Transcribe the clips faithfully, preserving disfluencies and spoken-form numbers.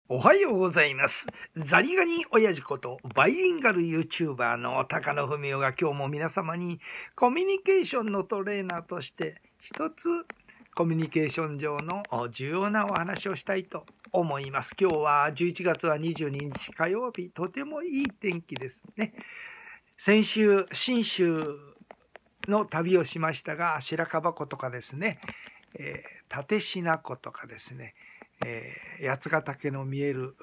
おはようございます。ザリガニ親父ことバイリンガル YouTuber の高野文夫が今日も皆様にコミュニケーションのトレーナーとして一つコミュニケーション上の重要なお話をしたいと思います。今日はじゅういちがつはにじゅうににち火曜日、とてもいい天気ですね。先週、信州の旅をしましたが、白樺湖とかですね、えー、立品湖とかですね、えー、八ヶ岳の見える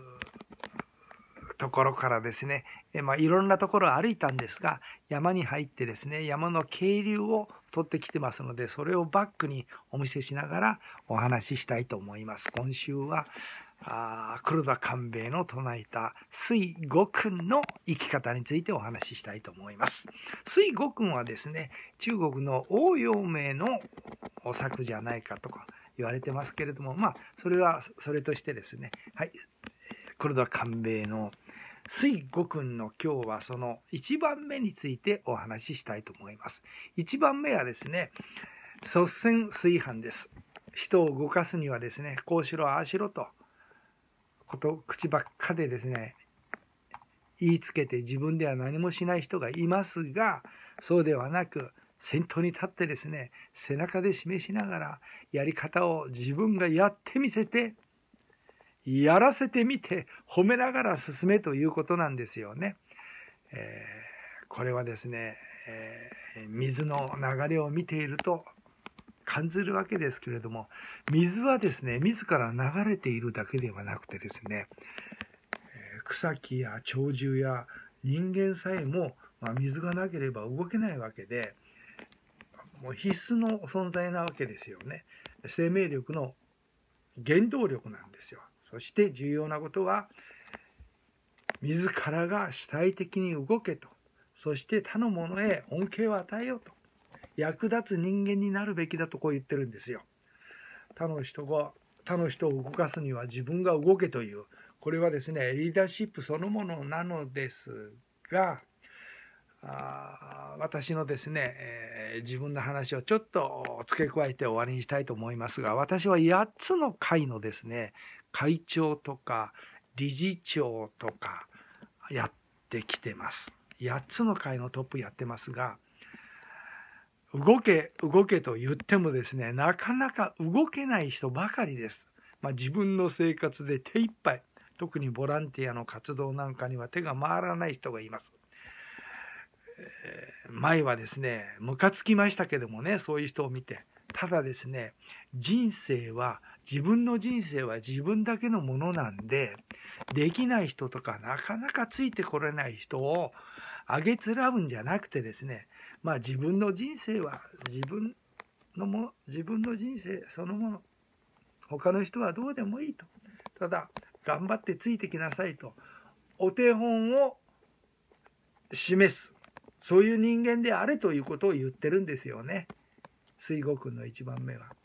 ところからですね、えーまあ、いろんなところを歩いたんですが、山に入ってですね、山の渓流を取ってきてますので、それをバックにお見せしながらお話ししたいと思います。今週はあ黒田官兵衛の唱えた水五訓の生き方についてお話ししたいと思います。水五訓はですね、中国の王陽明のお作じゃないかとか言われてますけれども、まあそれはそれとしてですね、はい、黒田官兵衛の水五訓の今日はそのいちばんめについてお話ししたいと思います。いちばんめはですね、率先垂範です。人を動かすにはですね、こうしろああしろとこと口ばっかでですね言いつけて自分では何もしない人がいますが、そうではなく先頭に立ってですね、背中で示しながらやり方を自分がやってみせて、やらせてみて褒めながら進めということなんですよね。えー、これはですね、えー、水の流れを見ていると感じるわけですけれども、水はですね、自ら流れているだけではなくてですね、草木や鳥獣や人間さえも、まあ、水がなければ動けないわけで、もう必須の存在なわけですよね。生命力の原動力なんですよ。そして重要なことは、自らが主体的に動けと、そして他の者へ恩恵を与えようと、役立つ人間になるべきだとこう言ってるんですよ。他の人が他の人を動かすには自分が動けという、これはですね、リーダーシップそのものなのですが、あ私のですね、えー、自分の話をちょっと付け加えて終わりにしたいと思いますが、私はやっつの会のですね、会長とか理事長とかやってきてます。やっつの会のトップやってますが、動け動けと言ってもですね、なかなか動けない人ばかりです。まあ、自分の生活で手一杯、特にボランティアの活動なんかには手が回らない人がいます。えー、前はですね、ムカつきましたけどもね、そういう人を見て。ただですね、人生は、自分の人生は自分だけのものなんで、できない人とかなかなかついてこれない人をあげつらうんじゃなくてですね、まあ自分の人生は自分のもの、自分の人生そのもの、他の人はどうでもいいと。ただ、頑張ってついてきなさいと。お手本を示す。そういう人間であれということを言ってるんですよね。水悟君の一番目は。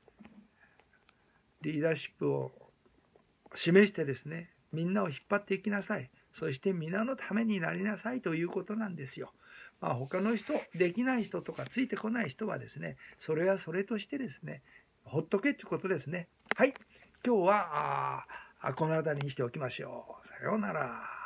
リーダーシップを示してですね、みんなを引っ張っていきなさい。そして皆のためになりなさいということなんですよ。まあ、他の人、できない人とかついてこない人はですね、それはそれとしてですね、ほっとけってことですね。はい。今日はあこの辺りにしておきましょう。さようなら。